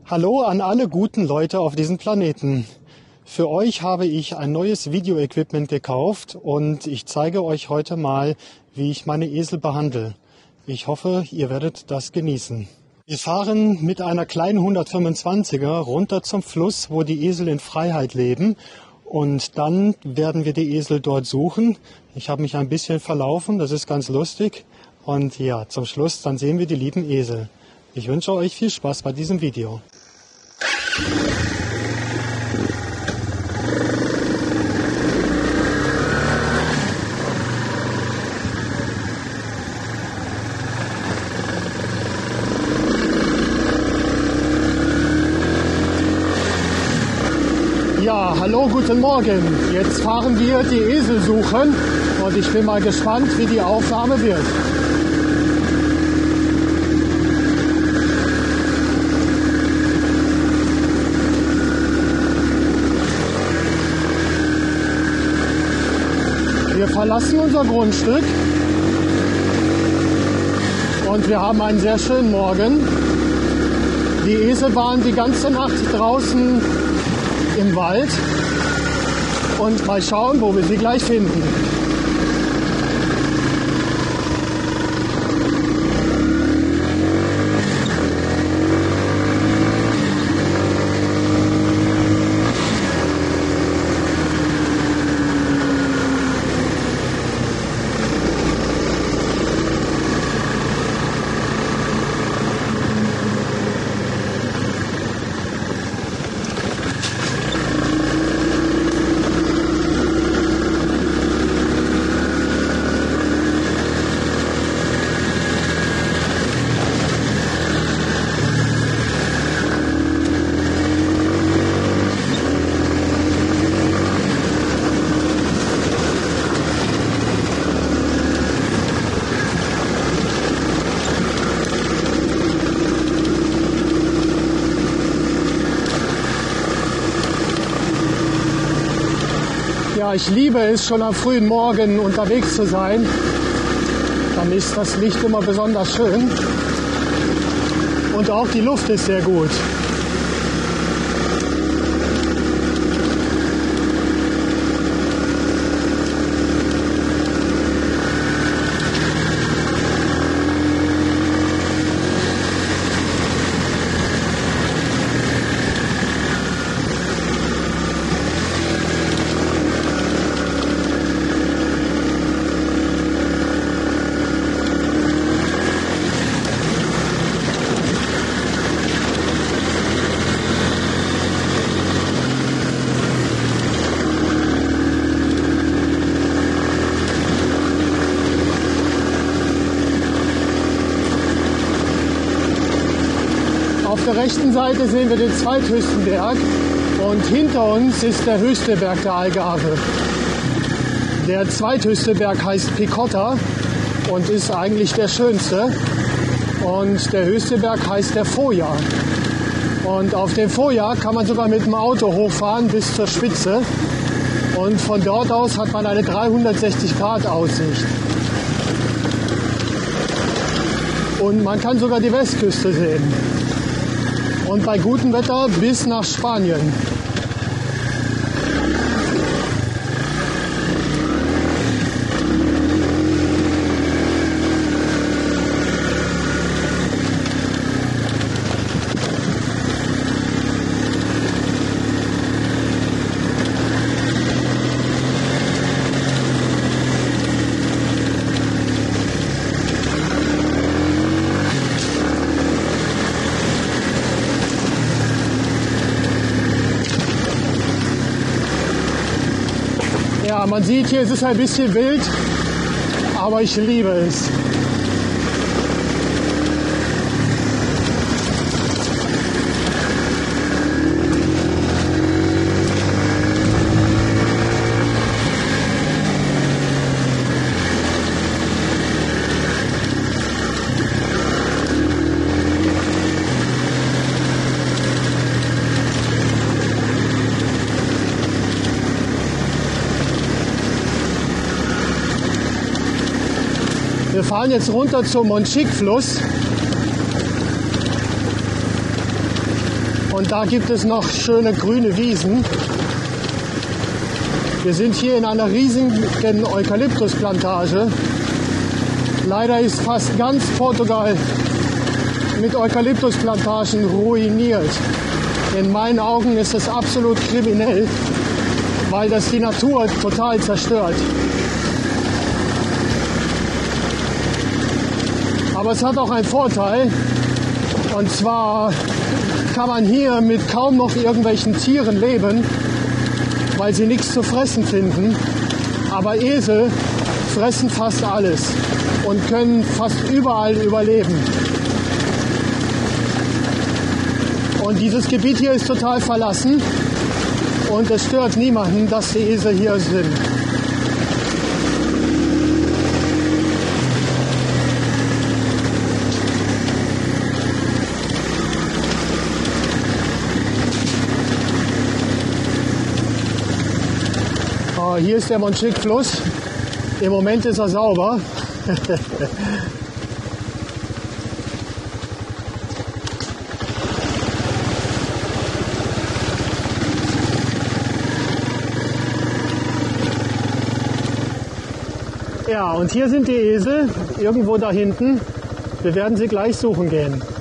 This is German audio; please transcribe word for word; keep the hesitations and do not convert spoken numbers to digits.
Hallo an alle guten Leute auf diesem Planeten. Für euch habe ich ein neues Video-Equipment gekauft und ich zeige euch heute mal, wie ich meine Esel behandle. Ich hoffe, ihr werdet das genießen. Wir fahren mit einer kleinen hundertfünfundzwanziger runter zum Fluss, wo die Esel in Freiheit leben. Und dann werden wir die Esel dort suchen. Ich habe mich ein bisschen verlaufen, das ist ganz lustig. Und ja, zum Schluss, dann sehen wir die lieben Esel. Ich wünsche euch viel Spaß bei diesem Video. Ja, hallo, guten Morgen. Jetzt fahren wir die Esel suchen und ich bin mal gespannt, wie die Aufnahme wird. Wir verlassen unser Grundstück und wir haben einen sehr schönen Morgen. Die Esel waren die ganze Nacht draußen im Wald und mal schauen, wo wir sie gleich finden. Ja, ich liebe es, schon am frühen Morgen unterwegs zu sein. Dann ist das Licht immer besonders schön. Und auch die Luft ist sehr gut. Auf der rechten Seite sehen wir den zweithöchsten Berg und hinter uns ist der höchste Berg der Algarve. Der zweithöchste Berg heißt Picotta und ist eigentlich der schönste. Und der höchste Berg heißt der Foja. Und auf dem Foja kann man sogar mit dem Auto hochfahren bis zur Spitze. Und von dort aus hat man eine dreihundertsechzig Grad Aussicht. Und man kann sogar die Westküste sehen. Und bei gutem Wetter bis nach Spanien. Ja, man sieht hier, es ist ein bisschen wild, aber ich liebe es. Wir fahren jetzt runter zum Monchique-Fluss. Und da gibt es noch schöne grüne Wiesen. Wir sind hier in einer riesigen Eukalyptusplantage. Leider ist fast ganz Portugal mit Eukalyptusplantagen ruiniert. In meinen Augen ist es absolut kriminell, weil das die Natur total zerstört. Aber es hat auch einen Vorteil, und zwar kann man hier mit kaum noch irgendwelchen Tieren leben, weil sie nichts zu fressen finden. Aber Esel fressen fast alles und können fast überall überleben. Und dieses Gebiet hier ist total verlassen und es stört niemanden, dass die Esel hier sind. Oh, hier ist der Montjuïc-Fluss. Im Moment ist er sauber. Ja, und hier sind die Esel, irgendwo da hinten. Wir werden sie gleich suchen gehen.